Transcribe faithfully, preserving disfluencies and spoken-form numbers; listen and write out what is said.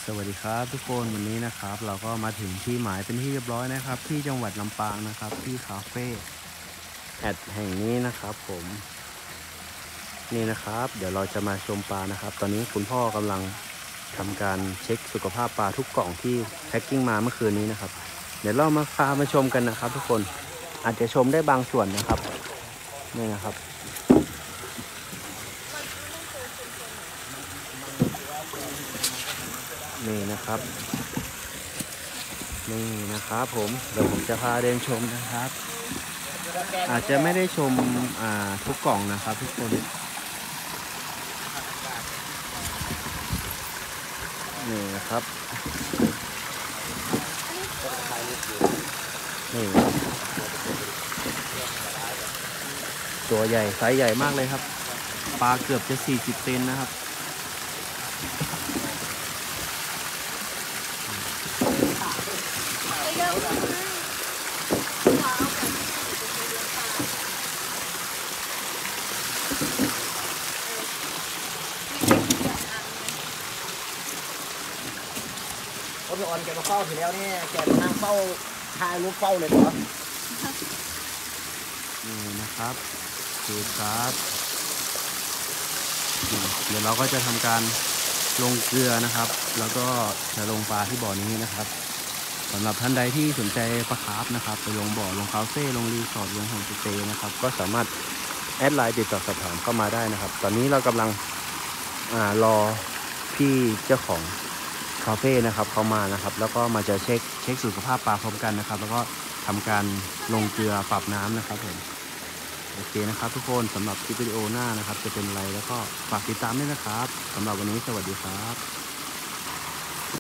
สวัสดีครับทุกคนวันนี้นะครับเราก็มาถึงที่หมายเป็นที่เรียบร้อยนะครับที่จังหวัดลำปางนะครับที่คาเฟ่แอดแห่งนี้นะครับผมนี่นะครับเดี๋ยวเราจะมาชมปลานะครับตอนนี้คุณพ่อกำลังทำการเช็คสุขภาพปลาทุกกล่องที่แพ็คกิ้งมาเมื่อคืนนี้นะครับเดี๋ยวเรามาพามาชมกันนะครับทุกคนอาจจะชมได้บางส่วนนะครับนี่นะครับนี่นะครับนี่นะครับผมเดี๋ยวผมจะพาเดินชมนะครับอาจจะไม่ได้ชมอ่าทุกกล่องนะครับทุกคนนี่นะครับนี่ตัวใหญ่ไซส์ใหญ่มากเลยครับปลาเกือบจะสี่สิบเซนนะครับรถพี่ออนแกมาเฝ้าทีแล้วเนี่ยแกมานั่งเฝ้าถ่ายรูปเฝ้าเลยเหรอนี่นะครับคือครับเดี๋ยวเราก็จะทำการลงเกลือนะครับ แล้วก็จะลงปลาที่บ่อนี้นะครับสำหรับท่านใดที่สนใจปลาคาร์ฟนะครับไปลงบ่อลงคาเฟ่ลงรีสอร์ทลงโฮมสเตย์นะครับก็สามารถแอดไลน์ติดต่อสอบถามเข้ามาได้นะครับตอนนี้เรากำลังอ่ารอพี่เจ้าของคาเฟ่นะครับเขามานะครับแล้วก็มาจะเช็คเช็คสุขภาพปลาพร้อมกันนะครับแล้วก็ทำการลงเกลือปรับน้ำนะครับผมโอเคนะครับทุกคนสำหรับคลิปวิดีโอหน้านะครับจะเป็นอะไรแล้วก็ฝากติดตามด้วยนะครับสำหรับวันนี้สวัสดีครับ